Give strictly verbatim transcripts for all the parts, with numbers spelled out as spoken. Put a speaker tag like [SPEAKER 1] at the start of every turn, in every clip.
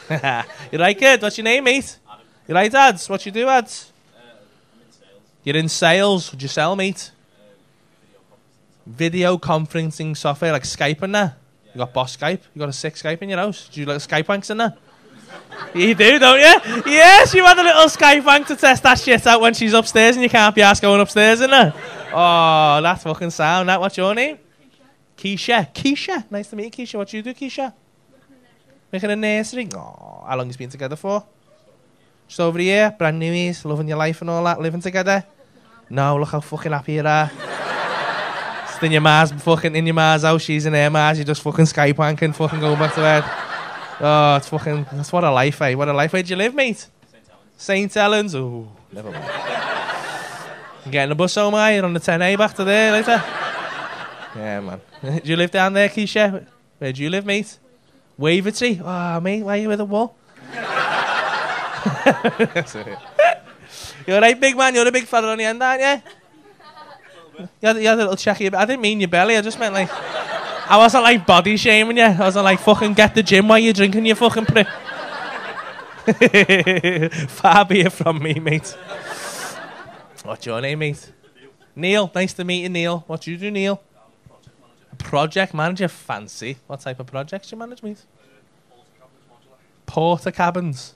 [SPEAKER 1] You right, kid? What's your name, mate?
[SPEAKER 2] Adam.
[SPEAKER 1] You right, ads? What you do, ads?
[SPEAKER 2] Uh, I'm in sales.
[SPEAKER 1] You're in sales. What do you sell, mate?
[SPEAKER 2] Uh, video conferencing.
[SPEAKER 1] Video conferencing software like Skype and that.
[SPEAKER 2] Yeah.
[SPEAKER 1] You got boss Skype. You got a sick Skype in your house. Do you like Skype wanks in there? You do, don't you? Yes, you had a little Skype wank to test that shit out when she's upstairs and you can't be asked going upstairs, innit? Oh, that's fucking sound. That, what's your name? Keisha. Keisha. Nice to meet you, Keisha. What do you do, Keisha? Making a nursery. Oh, how long you been together for? Just over a year. Brand new years. Loving your life and all that. Living together. No, look how fucking happy you are. Just in your ma's fucking in your ma's house. She's in her ma's. You just fucking Skype wanking, fucking going back to bed. Oh, it's fucking. That's what a life, eh? What a life. Where'd you live, mate? Saint Helens. Oh, never mind. You getting the bus home, are you? On the ten A back to there later? Yeah, man. Do you live down there, Keisha? Where do you live, mate? Wavertree? Oh, mate, why are you with a wall? You're right, big man. You're a big fella on the end, aren't you? You had, you had a little checky. I didn't mean your belly. I just meant like... I wasn't like body shaming you. I wasn't like fucking get the gym while you're drinking, you fucking prick. Far be it from me, mate. What's your name, mate? Neil. Neil. Nice to meet you, Neil. What do you do, Neil? A project manager. Fancy. What type of projects do you manage, mate? Porter cabins.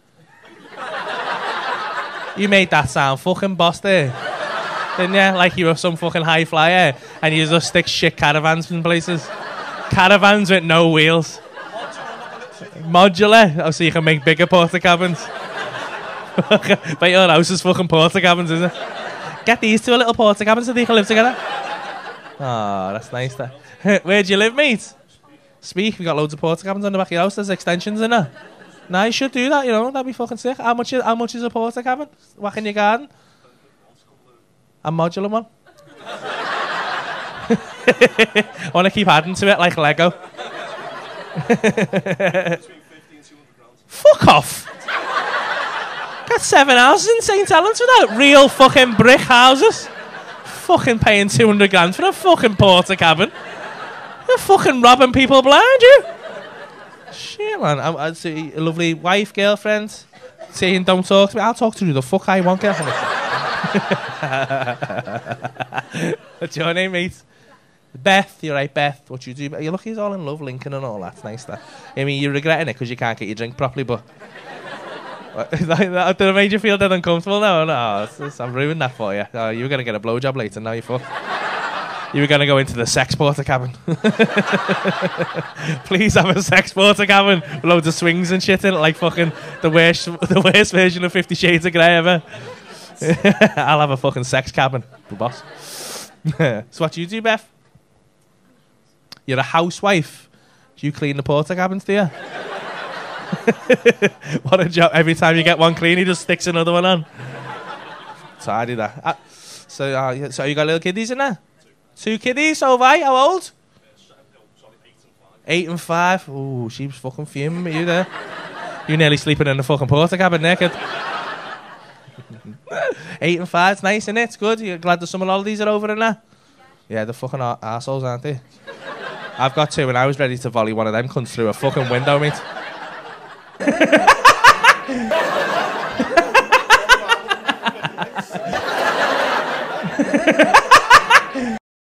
[SPEAKER 1] You made that sound fucking boss there. Didn't you? Like you were some fucking high flyer and you just stick shit caravans in places. Caravans with no wheels. Modular. Oh, so you can make bigger porter cabins. But your house is fucking porter cabins, isn't it? Get these two little porter cabins so they can live together. Oh, that's nice. That. Where do you live, mate? Speak. We got loads of porter cabins on the back of your house. There's extensions in there. Now you should do that, you know. That'd be fucking sick. How much is, how much is a porter cabin? Whack in your garden? A modular one. I want to keep adding to it like Lego. Fuck off. Got seven houses in Saint Helens without real fucking brick houses. Fucking paying two hundred grand for a fucking porter cabin. You're fucking robbing people blind, you. Shit, man. I, I see a lovely wife, girlfriend, saying don't talk to me. I'll talk to you the fuck I want, girlfriend. What's your name, mate? Beth. You're right, Beth. What you do? You look, he's all in love, Lincoln and all that. It's nice, that. I mean, you're regretting it because you can't get your drink properly, but... Did it make you feel that uncomfortable? No, no. It's, it's, I'm ruining that for you. Oh, you were going to get a blowjob later, now you're fucked. You were going to go into the sex porter cabin. Please have a sex porter cabin with loads of swings and shit in it, like fucking the worst, the worst version of Fifty Shades of Grey ever. I'll have a fucking sex cabin, the boss. So what do you do, Beth? You're a housewife. Do you clean the porter cabins, do you? What a job. Every time you get one clean, he just sticks another one on. Tidy that. Uh, so, uh, so you got little kiddies in there? Two kiddies, all right. How old? Eight and five. Ooh, she was fucking fuming with you there. You nearly sleeping in the fucking porter cabin naked. Eight and five, it's nice, isn't it? It's good. You're glad the summer holidays are over and that? Yeah, they're fucking ar- arseholes, aren't they? I've got two and I was ready to volley one of them cunts through a fucking window, mate.